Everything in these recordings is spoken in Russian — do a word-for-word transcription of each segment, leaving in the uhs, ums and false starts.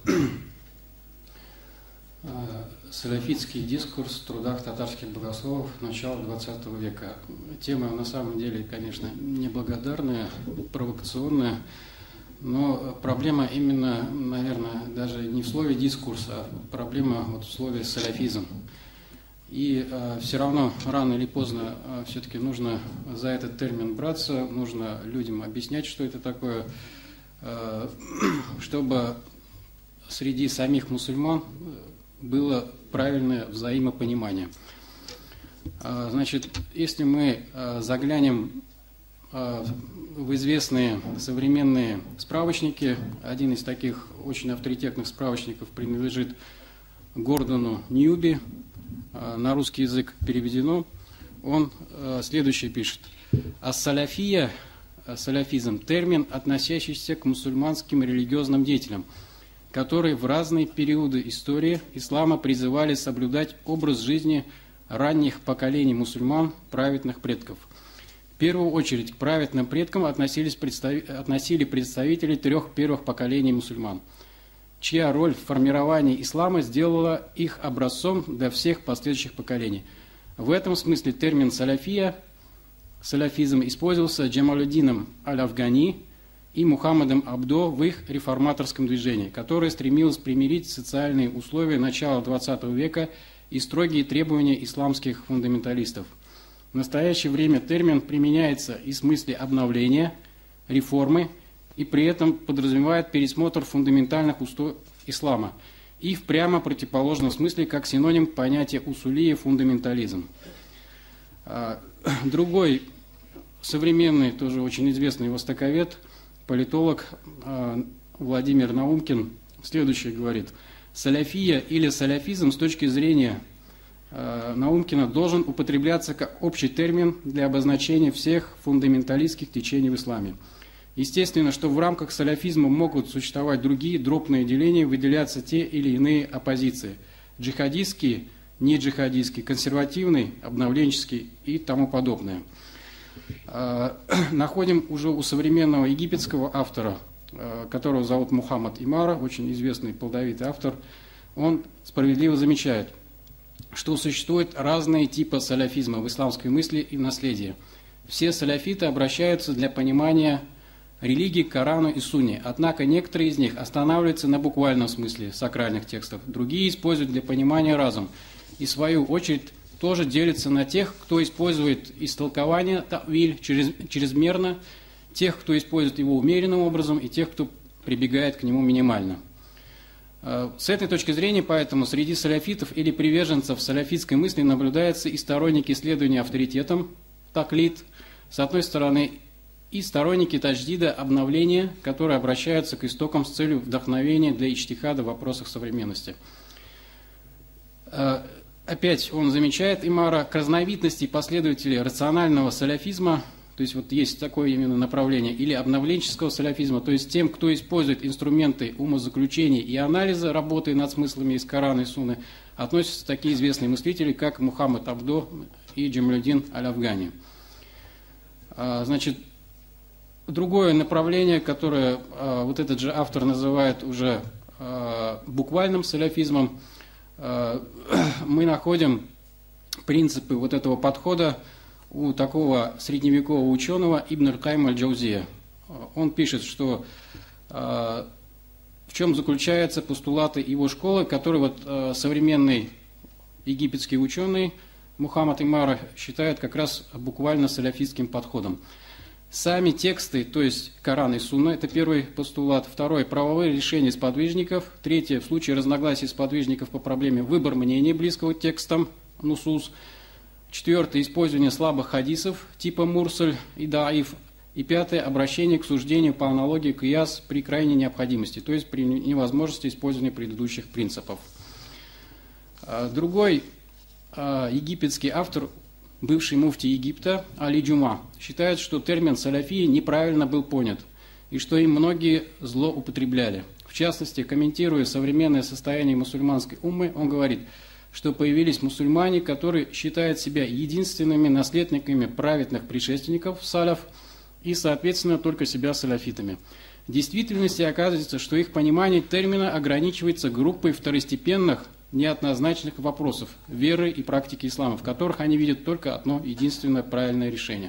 Салафитский дискурс в трудах татарских богословов начала двадцатого века. Тема на самом деле, конечно, неблагодарная, провокационная, но проблема именно, наверное, даже не в слове дискурс, а проблема вот в слове салафизм. И э, все равно рано или поздно э, все-таки нужно за этот термин браться, нужно людям объяснять, что это такое, э, чтобы среди самих мусульман было правильное взаимопонимание. Э, значит, если мы э, заглянем э, в известные современные справочники, один из таких очень авторитетных справочников принадлежит Гордону Ньюби, на русский язык переведено, он э, следующее пишет. «Ас-салафия, салафизм, термин, относящийся к мусульманским религиозным деятелям, которые в разные периоды истории ислама призывали соблюдать образ жизни ранних поколений мусульман, праведных предков. В первую очередь к праведным предкам относились представ... относили представители трех первых поколений мусульман, чья роль в формировании ислама сделала их образцом для всех последующих поколений. В этом смысле термин «салафия», салафизм, использовался Джамалюддином Аль-Афгани и Мухаммадом Абдо в их реформаторском движении, которое стремилось примирить социальные условия начала двадцатого века и строгие требования исламских фундаменталистов. В настоящее время термин применяется и в смысле обновления, реформы, и при этом подразумевает пересмотр фундаментальных устоев ислама, и в прямо противоположном смысле как синоним понятия усулия фундаментализм. Другой современный, тоже очень известный востоковед, политолог Владимир Наумкин следующее говорит. Салафия или салафизм с точки зрения Наумкина должен употребляться как общий термин для обозначения всех фундаменталистских течений в исламе. Естественно, что в рамках салафизма могут существовать другие дробные деления, выделяться те или иные оппозиции. Джихадистские, не джихадистские, консервативный, обновленческий и тому подобное. Находим уже у современного египетского автора, которого зовут Мухаммад Имара, очень известный плодовитый автор. Он справедливо замечает, что существуют разные типы салафизма в исламской мысли и наследии. Все салафиты обращаются для понимания религии к Корану и Сунне, однако некоторые из них останавливаются на буквальном смысле сакральных текстов, другие используют для понимания разум, и в свою очередь тоже делятся на тех, кто использует истолкование тавиль через, чрезмерно, тех, кто использует его умеренным образом, и тех, кто прибегает к нему минимально. С этой точки зрения, поэтому, среди салафитов или приверженцев салафитской мысли наблюдаются и сторонники исследования авторитетом, таклид, с одной стороны, и сторонники тадждида, обновления, которые обращаются к истокам с целью вдохновения для иджтихада в вопросах современности. Опять он замечает, Имара, к разновидности последователей рационального салафизма, то есть вот есть такое именно направление, или обновленческого салафизма, то есть тем, кто использует инструменты умозаключения и анализа, работы над смыслами из Корана и Сунны, относятся такие известные мыслители, как Мухаммад Абдо и Джамалюддин Аль-Афгани. Значит, другое направление, которое э, вот этот же автор называет уже э, буквальным салафизмом, э, мы находим принципы вот этого подхода у такого средневекового ученого Ибн аль-Кайм аль-Джаузия. Он пишет, что э, в чем заключаются постулаты его школы, которые вот, э, современный египетский ученый Мухаммад Имара считает как раз буквально салафистским подходом. Сами тексты, то есть Коран и Сунна, это первый постулат. Второй – правовые решения сподвижников. Третье – в случае разногласий сподвижников по проблеме выбор мнения близкого к текстам, нусус. Четвертое – использование слабых хадисов типа мурсаль и даиф. И пятое – обращение к суждению по аналогии кияс при крайней необходимости, то есть при невозможности использования предыдущих принципов. Другой египетский автор, бывший муфти Египта Али Джума, считает, что термин салафии неправильно был понят и что им многие злоупотребляли. В частности, комментируя современное состояние мусульманской уммы, он говорит, что появились мусульмане, которые считают себя единственными наследниками праведных предшественников салаф и, соответственно, только себя салафитами. В действительности оказывается, что их понимание термина ограничивается группой второстепенных, неоднозначных вопросов веры и практики ислама, в которых они видят только одно единственное правильное решение.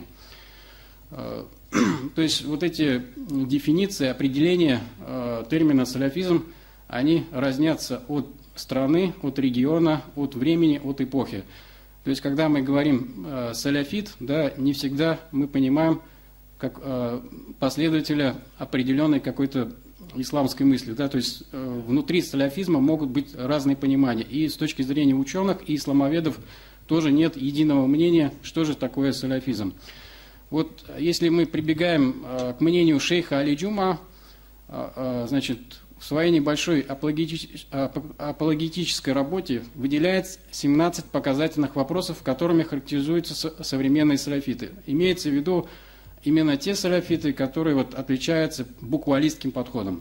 То есть вот эти дефиниции, определения термина салафизм, они разнятся от страны, от региона, от времени, от эпохи. То есть когда мы говорим салафит, да, не всегда мы понимаем как последователя определенной какой-то исламской мысли. Да, то есть э, внутри салафизма могут быть разные понимания. И с точки зрения ученых и исламоведов тоже нет единого мнения, что же такое салафизм. Вот если мы прибегаем э, к мнению шейха Али Джума, э, э, значит, в своей небольшой апологетич... апологетической работе выделяет семнадцать показательных вопросов, которыми характеризуются современные салафиты. Имеется в виду именно те салафиты, которые вот отличаются буквалистским подходом.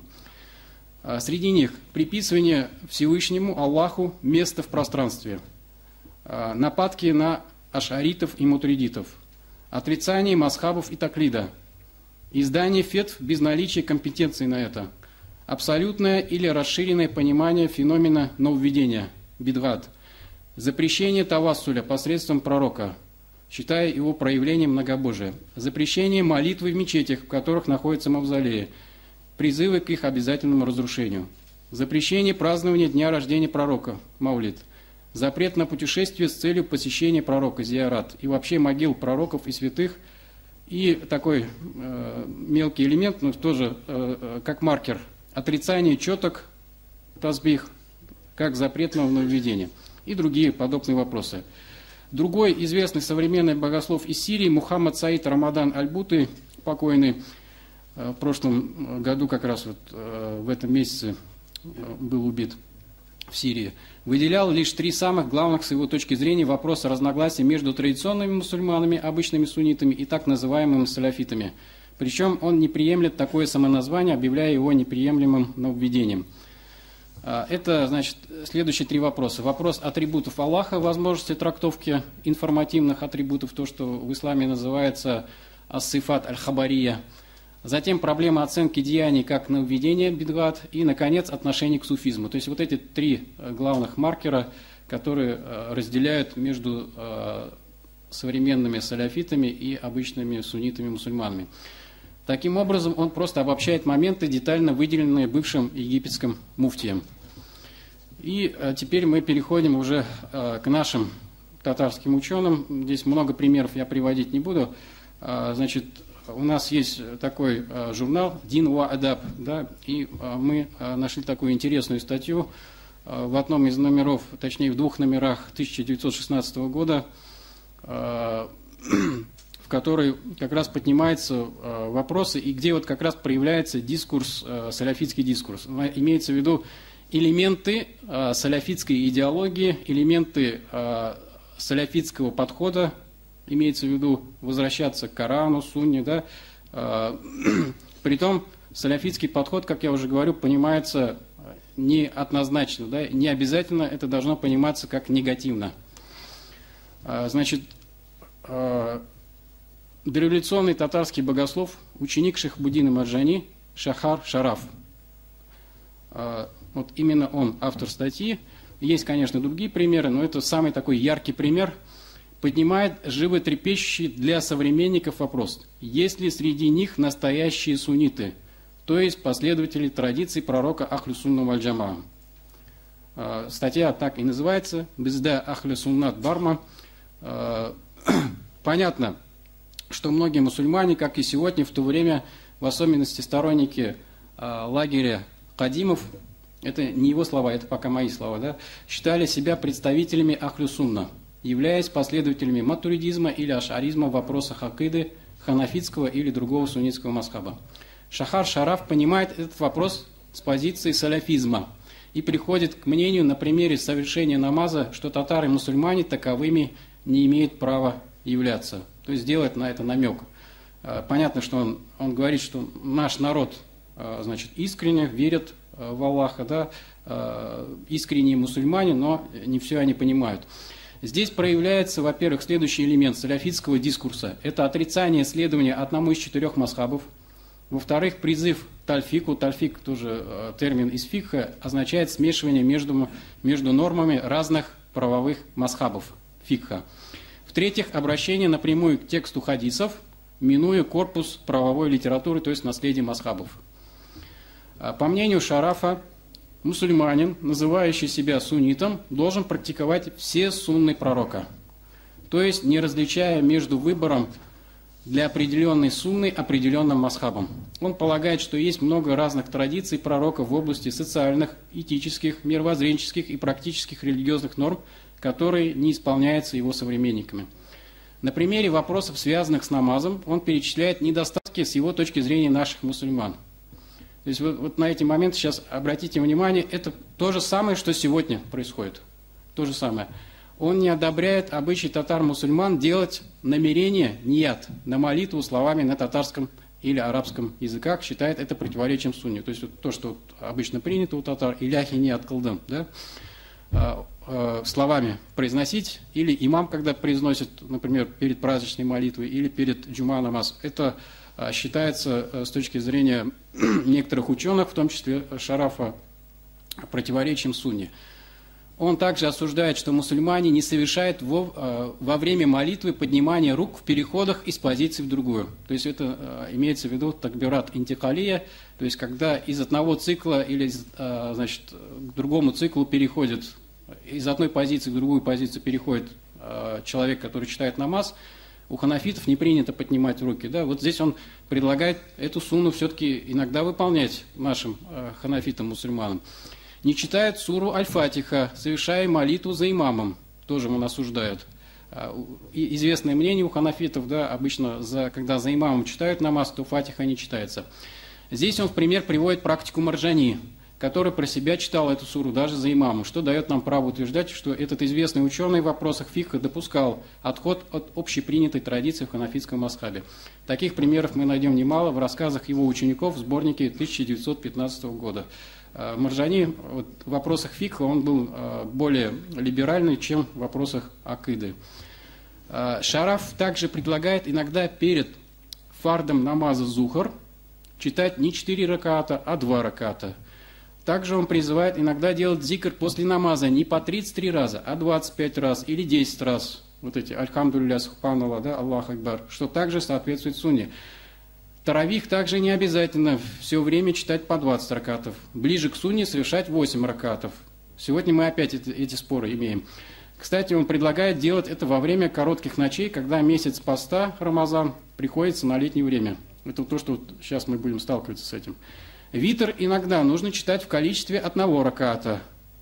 Среди них приписывание Всевышнему Аллаху места в пространстве, нападки на ашаритов и мутаридитов, отрицание мазхабов и таклида, издание фетв без наличия компетенции на это, абсолютное или расширенное понимание феномена нововведения, бидгат, запрещение тавассуля посредством пророка, считая его проявлением многобожия, запрещение молитвы в мечетях, в которых находятся мавзолеи, призывы к их обязательному разрушению, запрещение празднования дня рождения пророка, маулид, запрет на путешествие с целью посещения пророка, зиарат, и вообще могил пророков и святых, и такой э, мелкий элемент, но тоже э, как маркер, отрицание четок, тазбих, как запретного нововведения, и другие подобные вопросы. Другой известный современный богослов из Сирии, Мухаммад Саид Рамадан Аль-Буты, покойный, в прошлом году как раз вот в этом месяце был убит в Сирии, выделял лишь три самых главных с его точки зрения вопроса разногласий между традиционными мусульманами, обычными суннитами и так называемыми салафитами. Причем он не приемлет такое самоназвание, объявляя его неприемлемым нововведением. Это, значит, следующие три вопроса. Вопрос атрибутов Аллаха, возможности трактовки информативных атрибутов, то, что в исламе называется ас-сифат аль-хабария. Затем проблема оценки деяний как нововведения, бидгат. И, наконец, отношение к суфизму. То есть вот эти три главных маркера, которые разделяют между современными салафитами и обычными суннитами-мусульманами. Таким образом, он просто обобщает моменты, детально выделенные бывшим египетским муфтием. И а, теперь мы переходим уже а, к нашим татарским ученым. Здесь много примеров я приводить не буду. А, значит, у нас есть такой а, журнал «Дин ва адаб», да, и а, мы а, нашли такую интересную статью а, в одном из номеров, точнее в двух номерах тысяча девятьсот шестнадцатого года, а, в которой как раз поднимаются э, вопросы, и где вот как раз проявляется дискурс, э, салафитский дискурс. Имеется в виду элементы э, салафитской идеологии, элементы э, салафитского подхода, имеется в виду возвращаться к Корану, Сунне, да. Э, притом салафитский подход, как я уже говорю, понимается неоднозначно, да, не обязательно это должно пониматься как негативно. Э, значит, э, дореволюционный татарский богослов, ученик Шахбуддина Марджани, Шахар Шараф. Вот именно он автор статьи. Есть, конечно, другие примеры, но это самый такой яркий пример. Поднимает животрепещущий для современников вопрос: есть ли среди них настоящие сунниты, то есть последователи традиций пророка Ахлю Сунна валь Джамаа. Статья так и называется «Безда Ахлю Суннат Барма». Понятно, что многие мусульмане, как и сегодня, в то время, в особенности сторонники э, лагеря Кадимов, это не его слова, это пока мои слова, да, считали себя представителями Ахлю Сунна, являясь последователями матуридизма или ашаризма в вопросах акиды, ханафитского или другого суннитского мазхаба. Шахар Шараф понимает этот вопрос с позиции салафизма и приходит к мнению на примере совершения намаза, что татары и мусульмане таковыми не имеют права являться. То есть делает на это намек. Понятно, что он, он говорит, что наш народ, значит, искренне верит в Аллаха, да, искренние мусульмане, но не все они понимают. Здесь проявляется, во-первых, следующий элемент салафитского дискурса. Это отрицание следования одному из четырех мазхабов, Во-вторых, призыв тальфику, тальфик тоже э, термин из фикха, означает смешивание между, между нормами разных правовых мазхабов фикха. В-третьих, обращение напрямую к тексту хадисов, минуя корпус правовой литературы, то есть наследие мазхабов. По мнению Шарафа, мусульманин, называющий себя суннитом, должен практиковать все сунны пророка, то есть не различая между выбором для определенной сунны определенным мазхабом. Он полагает, что есть много разных традиций пророка в области социальных, этических, мировоззренческих и практических религиозных норм, которые не исполняются его современниками. На примере вопросов, связанных с намазом, он перечисляет недостатки с его точки зрения наших мусульман. То есть вот, вот на эти моменты сейчас обратите внимание, это то же самое, что сегодня происходит. То же самое. Он не одобряет обычай татар-мусульман делать намерение, ният, на молитву словами на татарском или арабском языках, считает это противоречием сунне. То есть вот то, что обычно принято у татар, иляхи ният кылдым, да, а, а, словами произносить, или имам, когда произносит, например, перед праздничной молитвой или перед джума намаз, это а, считается а, с точки зрения некоторых ученых, в том числе Шарафа, противоречием сунне. Он также осуждает, что мусульмане не совершают во, во время молитвы поднимание рук в переходах из позиции в другую. То есть это имеется в виду такбират интикалия, то есть когда из одного цикла или значит, к другому циклу переходит, из одной позиции в другую позицию переходит человек, который читает намаз. У ханафитов не принято поднимать руки. Да? Вот здесь он предлагает эту сунну все-таки иногда выполнять нашим ханафитам-мусульманам. Не читают суру Аль-Фатиха, совершая молитву за имамом. Тоже он осуждает. И известное мнение у ханафитов, да, обычно, за, когда за имамом читают намаз, то Фатиха не читается. Здесь он в пример приводит практику Марджани, который про себя читал эту суру даже за имамом, что дает нам право утверждать, что этот известный ученый в вопросах фикха допускал отход от общепринятой традиции в ханафитском мазхабе. Таких примеров мы найдем немало в рассказах его учеников в сборнике тысяча девятьсот пятнадцатого года. Марджани вот, в вопросах фикха он был более либеральный, чем в вопросах акиды. Шараф также предлагает иногда перед фардом намаза зухр читать не четыре раката, а два раката. Также он призывает иногда делать зикр после намаза не по тридцать три раза, а двадцать пять раз или десять раз. Вот эти «Альхамдулилля, Субханаллах», да, «Аллах Акбар», что также соответствует сунне. Таравих также не обязательно все время читать по двадцать ракатов. Ближе к сунне совершать восемь ракатов. Сегодня мы опять эти, эти споры имеем. Кстати, он предлагает делать это во время коротких ночей, когда месяц поста, Рамазан, приходится на летнее время. Это то, что вот сейчас мы будем сталкиваться с этим. Витр иногда нужно читать в количестве одного раката,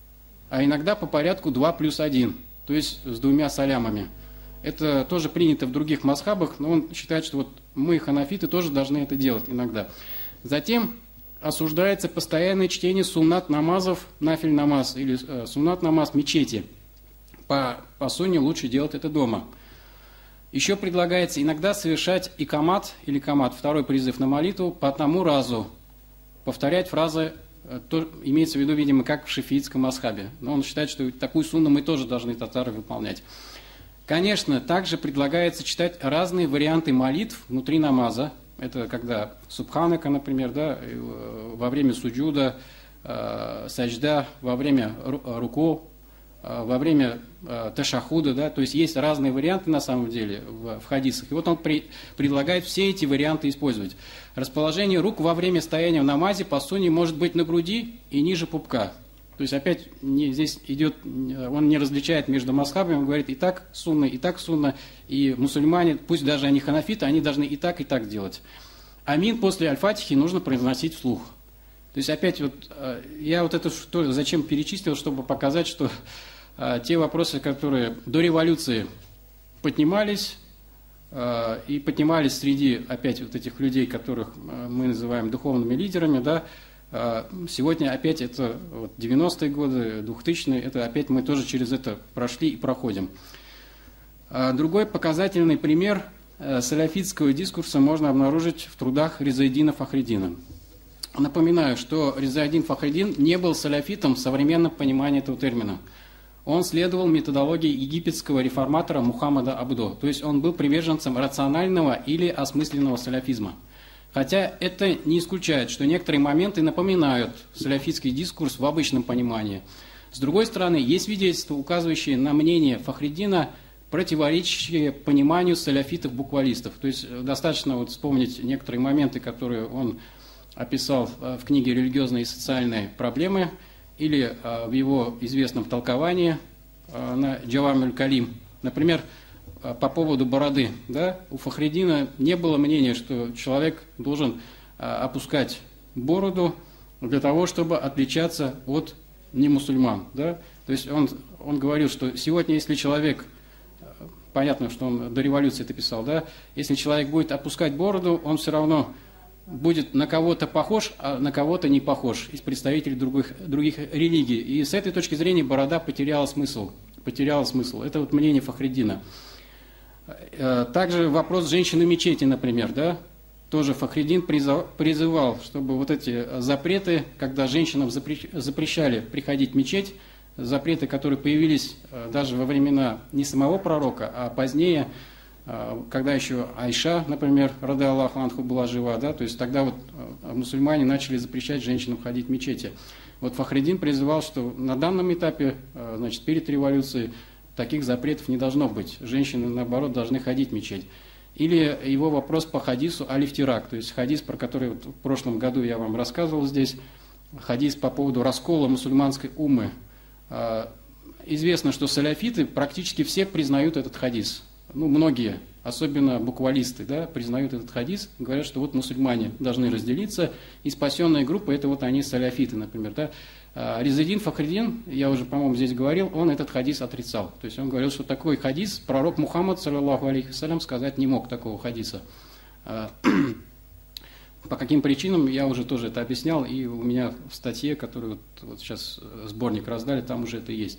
а иногда по порядку два плюс один, то есть с двумя салямами. Это тоже принято в других мазхабах, но он считает, что вот мы, ханафиты, тоже должны это делать иногда. Затем осуждается постоянное чтение суннат намазов, нафиль намаз или э, суннат намаз в мечети. По, по сунне лучше делать это дома. Еще предлагается иногда совершать икамат или камат, второй призыв на молитву, по одному разу. Повторять фразы, э, то, имеется в виду, видимо, как в шафиитском мазхабе. Но он считает, что такую сунну мы тоже должны, татары, выполнять. Конечно, также предлагается читать разные варианты молитв внутри намаза. Это когда субханака, например, да, во время суджуда, э, саджда, во время руку, э, во время э, ташахуда, да, то есть есть разные варианты на самом деле в, в хадисах. И вот он при, предлагает все эти варианты использовать. Расположение рук во время стояния в намазе по сунне может быть на груди и ниже пупка. То есть опять не, здесь идет, он не различает между мазхабами, он говорит и так сунна, и так сунна, и мусульмане, пусть даже они ханафиты, они должны и так, и так делать. Амин после аль-фатихи нужно произносить вслух. То есть опять вот, я вот это что, зачем перечислил, чтобы показать, что а, те вопросы, которые до революции поднимались, а, и поднимались среди опять вот этих людей, которых мы называем духовными лидерами, да, сегодня опять это вот, девяностые годы, двухтысячные, это опять мы тоже через это прошли и проходим. Другой показательный пример салафитского дискурса можно обнаружить в трудах Ризаэддина Фахриддина. Напоминаю, что Ризаэддин Фахриддин не был салафитом в современном понимании этого термина. Он следовал методологии египетского реформатора Мухаммада Абдо, то есть он был приверженцем рационального или осмысленного салафизма. Хотя это не исключает, что некоторые моменты напоминают салафитский дискурс в обычном понимании. С другой стороны, есть свидетельства, указывающие на мнение Фахриддина, противоречащие пониманию салафитов-буквалистов. То есть достаточно вот вспомнить некоторые моменты, которые он описал в книге «Религиозные и социальные проблемы» или в его известном толковании на Джавамиль Калим. Например, по поводу бороды. Да? У Фахриддина не было мнения, что человек должен опускать бороду для того, чтобы отличаться от немусульман. Да? То есть он, он говорил, что сегодня, если человек, понятно, что он до революции это писал, да? Если человек будет опускать бороду, он все равно будет на кого-то похож, а на кого-то не похож из представителей других, других религий. И с этой точки зрения борода потеряла смысл. Потеряла смысл. Это вот мнение Фахриддина. Также вопрос женщины в мечети, например, да? Тоже Фахриддин призывал, чтобы вот эти запреты, когда женщинам запрещали приходить в мечеть, запреты, которые появились даже во времена не самого пророка, а позднее, когда еще Айша, например, рады Аллаху анху, была жива, да, то есть тогда вот мусульмане начали запрещать женщинам ходить в мечети. Вот Фахриддин призывал, что на данном этапе, значит, перед революцией, таких запретов не должно быть. Женщины, наоборот, должны ходить в мечеть. Или его вопрос по хадису алифтирак, то есть хадис, про который вот в прошлом году я вам рассказывал здесь, хадис по поводу раскола мусульманской уммы. Известно, что салафиты практически все признают этот хадис. Ну, многие, особенно буквалисты, да, признают этот хадис, говорят, что вот мусульмане должны разделиться, и спасенная группа, это вот они салафиты, например. Да. Ризадин Фахриддин, я уже, по-моему, здесь говорил, он этот хадис отрицал. То есть он говорил, что такой хадис пророк Мухаммад, саллаллаху алейхи вассалям, сказать не мог такого хадиса. По каким причинам, я уже тоже это объяснял, и у меня в статье, которую вот, вот сейчас сборник раздали, там уже это есть.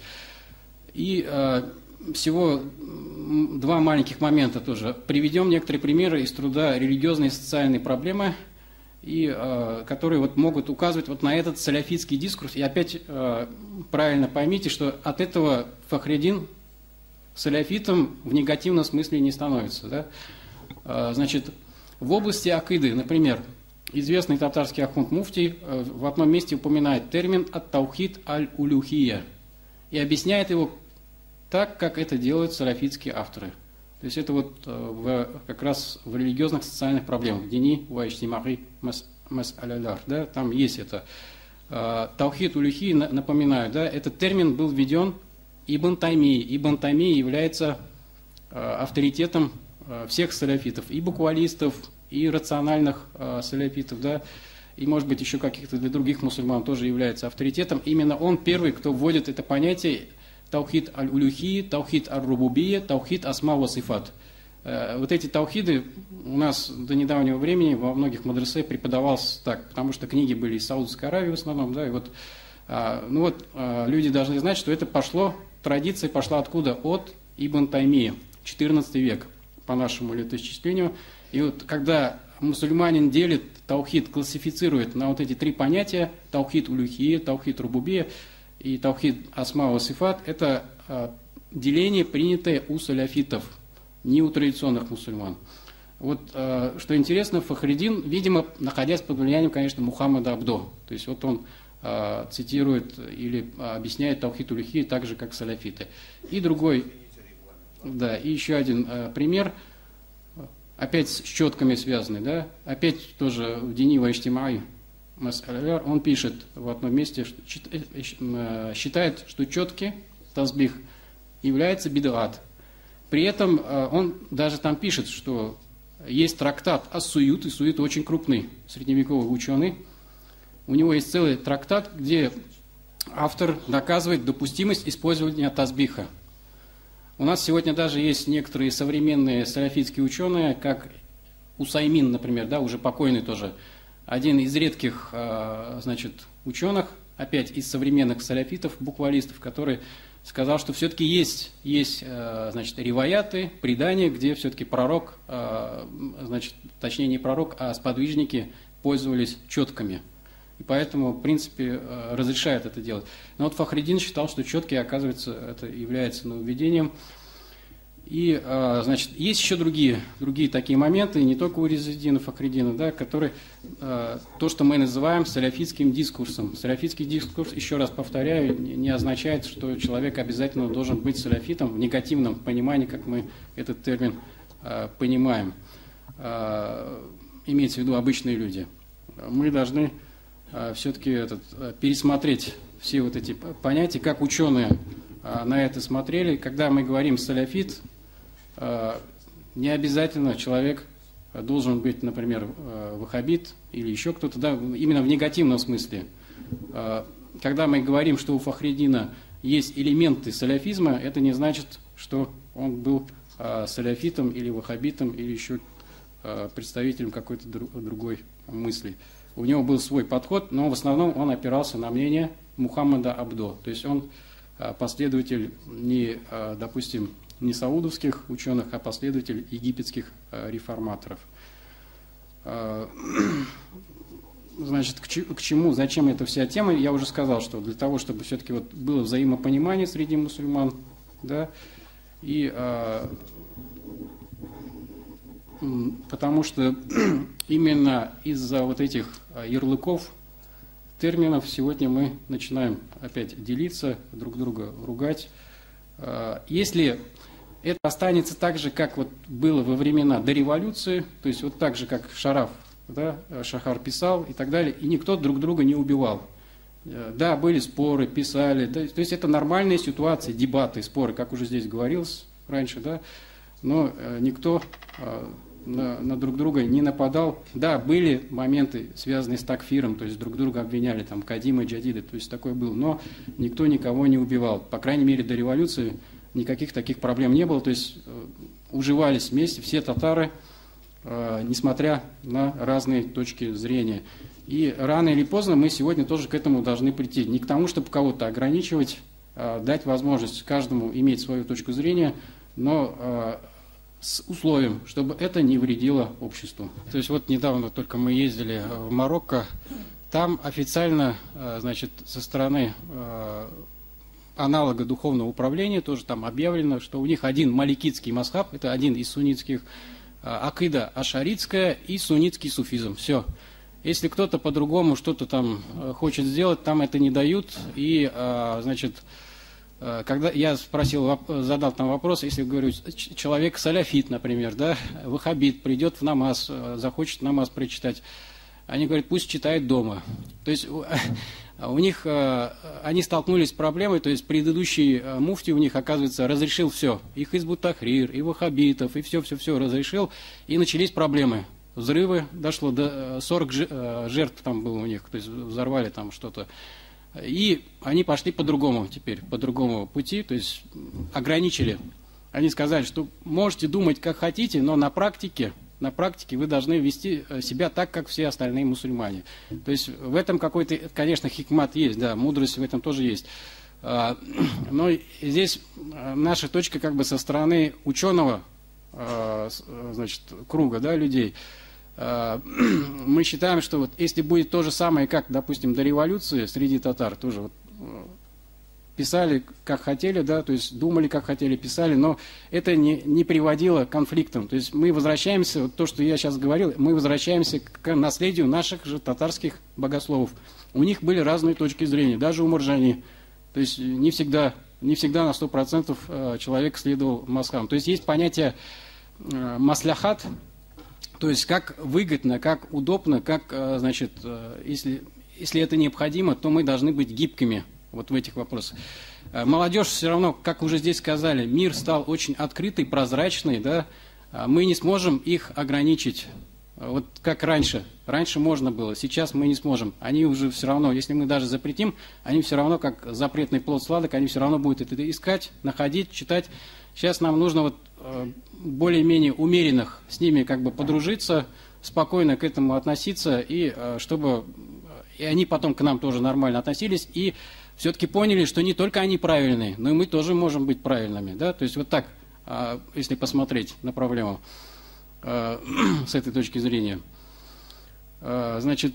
И э, всего два маленьких момента тоже. Приведем некоторые примеры из труда «Религиозные и социальные проблемы», и, э, которые вот могут указывать вот на этот салафитский дискурс. И опять э, правильно поймите, что от этого Фахриддин салафитом в негативном смысле не становится. Да? Э, значит, в области акиды, например, известный татарский ахунд муфтий э, в одном месте упоминает термин «ат-таухид аль-улюхия» и объясняет его так, как это делают салафитские авторы. То есть это вот э, в, как раз в религиозных социальных проблемах. Дини ва иштимаи мас'аляляр. Да, там есть это. Э, таухид улюхи, напоминаю, да, этот термин был введен Ибн Таймией. Ибн Таймия является э, авторитетом э, всех салафитов, и буквалистов, и рациональных э, салафитов, да, и, может быть, еще каких-то для других мусульман тоже является авторитетом. Именно он первый, кто вводит это понятие таухид аль-улюхи, таухид аль-рубубия, таухид асма ва сифат. Вот эти таухиды у нас до недавнего времени во многих мадресе преподавался так, потому что книги были из Саудовской Аравии в основном, да, и вот, ну вот люди должны знать, что это пошло, традиция пошла откуда? От Ибн Таймии, четырнадцатый век, по нашему летоисчислению. И вот когда мусульманин делит таухид, классифицирует на вот эти три понятия, таухид улюхия, таухид рубубия и таухид асма ва сифат, это э, деление, принятое у салафитов, не у традиционных мусульман. Вот э, что интересно, Фахриддин, видимо, находясь под влиянием, конечно, Мухаммада Абдо, то есть вот он э, цитирует или объясняет таухид улюхия так же, как салафиты. И другой, да, и еще один э, пример, опять с четками связанный, да, опять тоже в Дини ва иштимаи мас'аляляр, он пишет в одном месте, что считает, что четкий тазбих является бид'ат. При этом он даже там пишет, что есть трактат ас-Суют, и Суют очень крупный средневековый ученый. У него есть целый трактат, где автор доказывает допустимость использования тазбиха. У нас сегодня даже есть некоторые современные салафитские ученые, как Усаймин, например, да, уже покойный тоже, один из редких, значит, ученых, опять из современных салафитов, буквалистов, который сказал, что все-таки есть, есть, значит, риваяты, предания, где все-таки пророк, значит, точнее не пророк, а сподвижники пользовались четками. И поэтому, в принципе, разрешает это делать. Но вот Фахриддин считал, что четкие, оказывается, это является нововведением. И, значит, есть еще другие, другие такие моменты, не только у Иззеддина Фахриддина, да, которые, то, что мы называем салафитским дискурсом. Салафитский дискурс, еще раз повторяю, не означает, что человек обязательно должен быть салафитом в негативном понимании, как мы этот термин понимаем. Имеется в виду обычные люди. Мы должны все-таки этот, пересмотреть все вот эти понятия, как ученые на это смотрели. Когда мы говорим салафит, не обязательно человек должен быть, например, ваххабит или еще кто-то, да, именно в негативном смысле. Когда мы говорим, что у Фахриддина есть элементы салафизма, это не значит, что он был салафитом или ваххабитом или еще представителем какой-то другой мысли. У него был свой подход, но в основном он опирался на мнение Мухаммада Абдо. То есть он последователь не, допустим, не саудовских ученых, а последователь египетских реформаторов. Значит, к чему, зачем эта вся тема? Я уже сказал, что для того, чтобы все-таки вот было взаимопонимание среди мусульман, да, и потому что именно из-за вот этих ярлыков, терминов сегодня мы начинаем опять делиться, друг друга ругать. Если это останется так же, как вот было во времена до революции, то есть вот так же, как Шараф, да, Шахар писал и так далее, и никто друг друга не убивал. Да, были споры, писали, да, то есть это нормальные ситуации, дебаты, споры, как уже здесь говорилось раньше, да, но никто на, на друг друга не нападал. Да, были моменты, связанные с такфиром, то есть друг друга обвиняли, там, кадимы, джадиды, то есть такое было, но никто никого не убивал. По крайней мере, до революции никаких таких проблем не было, то есть уживались вместе все татары, несмотря на разные точки зрения. И рано или поздно мы сегодня тоже к этому должны прийти. Не к тому, чтобы кого-то ограничивать, дать возможность каждому иметь свою точку зрения, но с условием, чтобы это не вредило обществу. То есть вот недавно только мы ездили в Марокко, там официально, значит, со стороны аналога духовного управления тоже там объявлено, что у них один маликитский мазхаб, это один из суннитских, акида ашаритская и суннитский суфизм. Все. Если кто-то по-другому что-то там хочет сделать, там это не дают. И, значит, когда я спросил, задал там вопрос, если говорю, человек саляфит, например, да, ваххабит, придет в намаз, захочет намаз прочитать, они говорят, пусть читает дома. То есть у них, они столкнулись с проблемой, то есть предыдущий муфти у них, оказывается, разрешил все. Их Хизбут Тахрир, и ваххабитов, и все-все-все разрешил, и начались проблемы. Взрывы, дошло до сорок жертв там было у них, то есть взорвали там что-то. И они пошли по-другому теперь, по другому пути, то есть ограничили. Они сказали, что можете думать как хотите, но на практике, на практике вы должны вести себя так, как все остальные мусульмане. То есть в этом какой-то, конечно, хикмат есть, да, мудрость в этом тоже есть. Но здесь наша точка как бы со стороны ученого, значит, круга, да, людей. Мы считаем, что вот если будет то же самое, как, допустим, до революции среди татар, тоже вот писали, как хотели, да, то есть думали, как хотели, писали, но это не, не приводило к конфликтам. То есть мы возвращаемся, вот то, что я сейчас говорил, мы возвращаемся к наследию наших же татарских богословов. У них были разные точки зрения, даже у Маржани. То есть не всегда, не всегда на сто процентов человек следовал мазхабам. То есть есть понятие масляхат, то есть как выгодно, как удобно, как, значит, если, если это необходимо, то мы должны быть гибкими вот в этих вопросах. Молодежь все равно, как уже здесь сказали, мир стал очень открытый, прозрачный, да, мы не сможем их ограничить, вот как раньше. Раньше можно было, сейчас мы не сможем. Они уже все равно, если мы даже запретим, они все равно, как запретный плод сладок, они все равно будут это искать, находить, читать. Сейчас нам нужно вот более-менее умеренных с ними как бы подружиться, спокойно к этому относиться, и чтобы и они потом к нам тоже нормально относились, и все-таки поняли, что не только они правильные, но и мы тоже можем быть правильными. Да? То есть вот так, если посмотреть на проблему с этой точки зрения. Значит,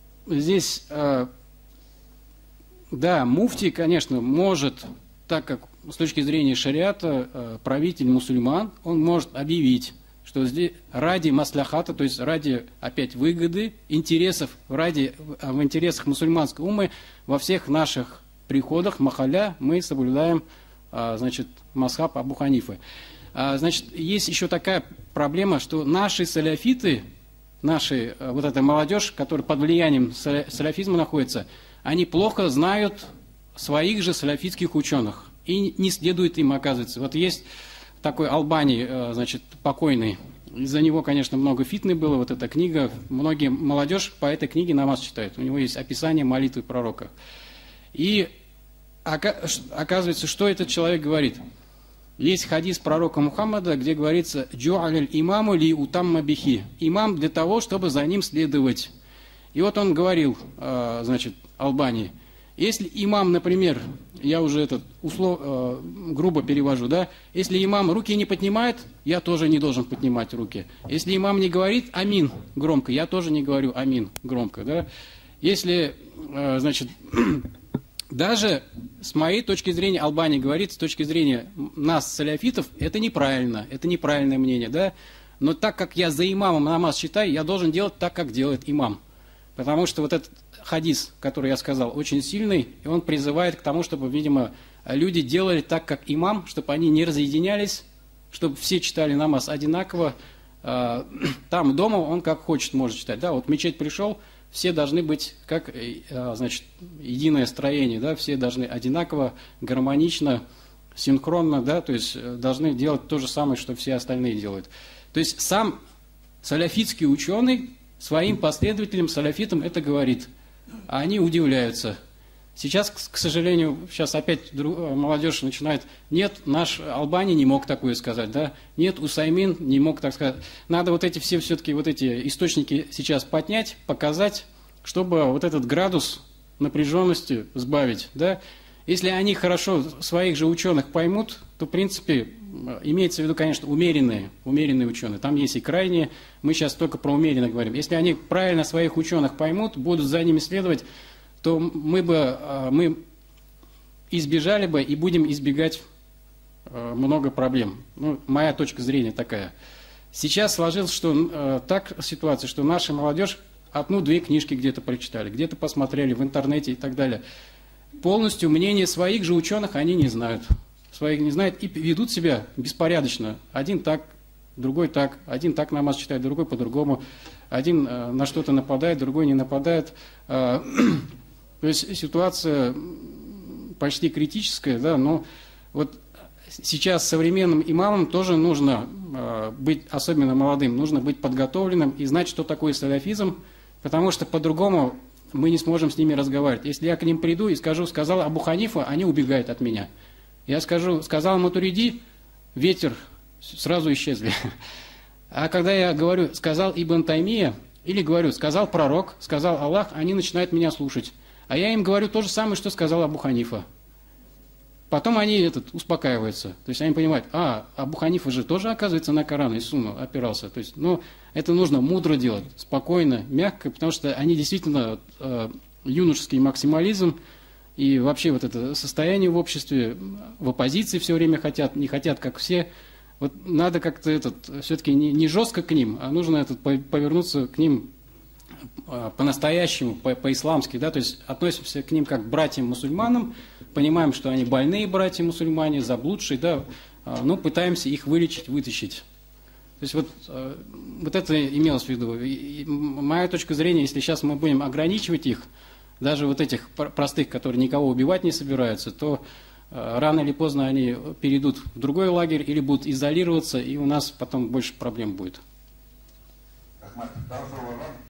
здесь, да, муфти, конечно, может, так как с точки зрения шариата, правитель мусульман, он может объявить, что здесь ради масляхата, то есть ради, опять, выгоды, интересов, ради, в интересах мусульманской уммы, во всех наших приходах, махаля, мы соблюдаем, значит, масхаб Абу Ханифы. Значит, есть еще такая проблема, что наши саляфиты, наши, вот эта молодежь, которая под влиянием саляфизма находится, они плохо знают своих же саляфитских ученых и не следует им, оказывается. Вот есть такой Албани, значит, покойный, из-за него, конечно, много фитны было, вот эта книга, многие молодежь по этой книге намаз читают, у него есть описание молитвы пророка. И оказывается, что этот человек говорит? Есть хадис пророка Мухаммада, где говорится «Джу'аляль имаму ли утамма бихи». Имам для того, чтобы за ним следовать. И вот он говорил, значит, Албани, если имам, например, я уже этот услов, грубо перевожу, да, если имам руки не поднимает, я тоже не должен поднимать руки. Если имам не говорит «Амин» громко, я тоже не говорю «Амин» громко, да. Если, значит, даже с моей точки зрения, Албани говорит, с точки зрения нас, саляфитов, это неправильно, это неправильное мнение, да. Но так как я за имамом намаз читаю, я должен делать так, как делает имам. Потому что вот этот хадис, который я сказал, очень сильный, и он призывает к тому, чтобы, видимо, люди делали так, как имам, чтобы они не разъединялись, чтобы все читали намаз одинаково. Там дома он как хочет может читать. Да, вот в мечеть пришел, все должны быть как, значит, единое строение, да, все должны одинаково, гармонично, синхронно, да, то есть должны делать то же самое, что все остальные делают. То есть сам саляфитский ученый своим последователям, саляфитам это говорит, а они удивляются. Сейчас, к сожалению, сейчас опять молодежь начинает, нет, наш Албани не мог такое сказать, да, нет, Усаймин не мог так сказать. Надо вот эти все все-таки вот эти источники сейчас поднять, показать, чтобы вот этот градус напряженности сбавить, да. Если они хорошо своих же ученых поймут, то, в принципе, имеется в виду, конечно, умеренные, умеренные ученые. Там есть и крайние, мы сейчас только про умеренных говорим. Если они правильно своих ученых поймут, будут за ними следовать, то мы бы мы избежали бы и будем избегать много проблем. Ну, моя точка зрения такая. Сейчас сложилась что, так ситуация, что наша молодежь одну-две книжки где-то прочитали, где-то посмотрели в интернете и так далее. Полностью мнение своих же ученых они не знают. Своих не знают и ведут себя беспорядочно. Один так, другой так. Один так намаз читает, другой по-другому. Один э, на что-то нападает, другой не нападает. Э, то есть ситуация почти критическая, да, но вот сейчас современным имамам тоже нужно э, быть, особенно молодым, нужно быть подготовленным и знать, что такое салафизм, потому что по-другому мы не сможем с ними разговаривать. Если я к ним приду и скажу, сказал Абу Ханифа, они убегают от меня. Я скажу, сказал Матуриди, ветер, сразу исчезли. А когда я говорю, сказал Ибн Таймия, или говорю, сказал пророк, сказал Аллах, они начинают меня слушать. А я им говорю то же самое, что сказал Абу Ханифа. Потом они этот, успокаиваются. То есть они понимают, а, Абу Ханифа же тоже, оказывается, на Коран и Сунну опирался. То есть, ну, это нужно мудро делать, спокойно, мягко, потому что они действительно, э, юношеский максимализм и вообще вот это состояние в обществе, в оппозиции все время хотят, не хотят, как все. Вот надо как-то этот, все-таки не, не жестко к ним, а нужно этот, повернуться к ним по-настоящему, по-исламски, да, то есть относимся к ним как к братьям-мусульманам, понимаем, что они больные братья-мусульмане, заблудшие, да, но пытаемся их вылечить, вытащить. То есть вот, вот это имелось в виду. И моя точка зрения, если сейчас мы будем ограничивать их, даже вот этих простых, которые никого убивать не собираются, то рано или поздно они перейдут в другой лагерь или будут изолироваться, и у нас потом больше проблем будет.